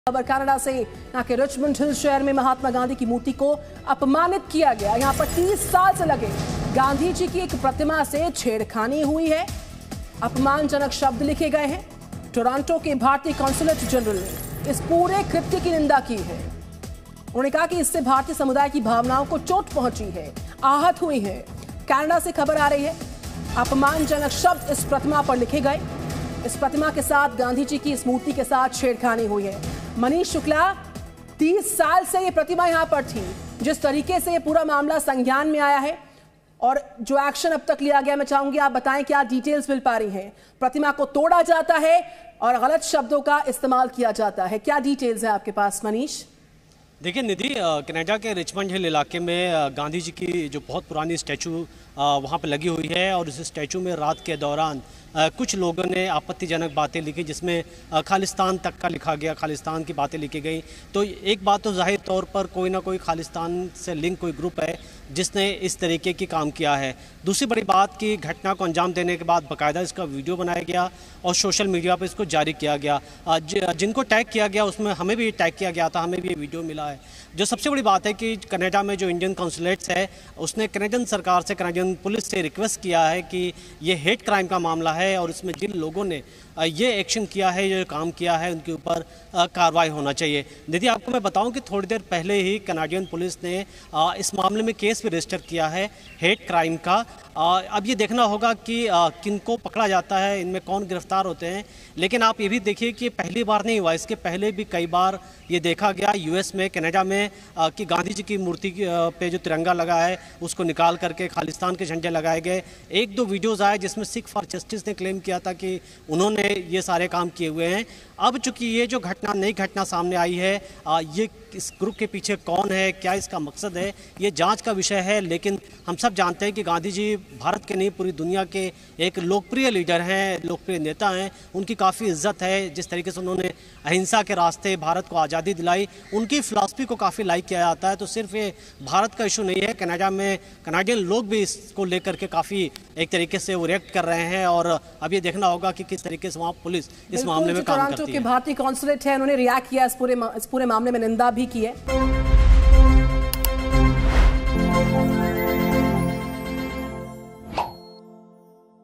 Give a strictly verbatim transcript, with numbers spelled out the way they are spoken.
खबर कनाडा से, यहाँ के रिचमंड हिल शहर में महात्मा गांधी की मूर्ति को अपमानित किया गया। यहाँ पर तीस साल से लगे गांधी जी की एक प्रतिमा से छेड़खानी हुई है, अपमानजनक शब्द लिखे गए हैं। टोरंटो के भारतीय कॉन्सुलेट जनरल ने इस पूरे कृत्य की निंदा की है। उन्होंने कहा कि इससे भारतीय समुदाय की भावनाओं को चोट पहुंची है, आहत हुई है। कनाडा से खबर आ रही है, अपमानजनक शब्द इस प्रतिमा पर लिखे गए। इस प्रतिमा के साथ गांधी जी की इस मूर्ति के साथ छेड़खानी हुई है। मनीष शुक्ला, तीस साल से ये प्रतिमा यहां पर थी। जिस तरीके से ये पूरा मामला संज्ञान में आया है और जो एक्शन अब तक लिया गया, मैं चाहूंगी आप बताएं क्या डिटेल्स मिल पा रही हैं। प्रतिमा को तोड़ा जाता है और गलत शब्दों का इस्तेमाल किया जाता है, क्या डिटेल्स है आपके पास मनीष? देखिए निधि, कनाडा के रिचमंड हिल इलाके में गांधी जी की जो बहुत पुरानी स्टैचू वहां पर लगी हुई है और उस स्टैचू में रात के दौरान कुछ लोगों ने आपत्तिजनक बातें लिखी, जिसमें खालिस्तान तक का लिखा गया, खालिस्तान की बातें लिखी गई। तो एक बात तो जाहिर तौर पर कोई ना कोई खालिस्तान से लिंक कोई ग्रुप है जिसने इस तरीके की काम किया है। दूसरी बड़ी बात कि घटना को अंजाम देने के बाद बाकायदा इसका वीडियो बनाया गया और सोशल मीडिया पर इसको जारी किया गया। जिनको टैग किया गया उसमें हमें भी टैग किया गया था, हमें भी ये वीडियो मिला है। जो सबसे बड़ी बात है कि कनाडा में जो इंडियन कॉन्सुलेट्स है उसने कनाडियन सरकार से, कनाडियन पुलिस से रिक्वेस्ट किया है कि ये हेट क्राइम का मामला है और इसमें जिन लोगों ने ये एक्शन किया है, ये काम किया है, उनके ऊपर कार्रवाई होना चाहिए। दीदी, आपको मैं बताऊं कि थोड़ी देर पहले ही कनाडियन पुलिस ने इस मामले में केस भी रजिस्टर किया है हेट क्राइम का। अब ये देखना होगा कि किनको पकड़ा जाता है, इनमें कौन गिरफ्तार होते हैं। लेकिन आप ये भी देखिए कि पहली बार नहीं हुआ, इसके पहले भी कई बार ये देखा गया यूएस में, कनाडा में, कि गांधी जी की मूर्ति पे जो तिरंगा लगा है उसको निकाल करके खालिस्तान के झंडे लगाए गए। एक दो वीडियोज़ आए जिसमें सिख फॉर जस्टिस ने क्लेम किया था कि उन्होंने ये सारे काम किए हुए हैं। अब चूंकि ये जो घटना, नई घटना सामने आई है, ये इस ग्रुप के पीछे कौन है, क्या इसका मकसद है, ये जांच का विषय है। लेकिन हम सब जानते हैं कि गांधी जी भारत के नहीं पूरी दुनिया के एक लोकप्रिय लीडर हैं, लोकप्रिय नेता हैं। उनकी काफ़ी इज्जत है। जिस तरीके से उन्होंने अहिंसा के रास्ते भारत को आज़ादी दिलाई, उनकी फ़िलासफ़ी को काफ़ी लाइक किया जाता है। तो सिर्फ ये भारत का इशू नहीं है, कनाडा में कनाडियन लोग भी इसको लेकर के काफ़ी एक तरीके से वो रिएक्ट कर रहे हैं। और अब ये देखना होगा कि किस तरीके से वहाँ पुलिस इस मामले में काम करती है। भारतीय कॉन्सुलेट है, उन्होंने रिएक्ट किया, इस पूरे इस पूरे मामले में निंदा भी की है।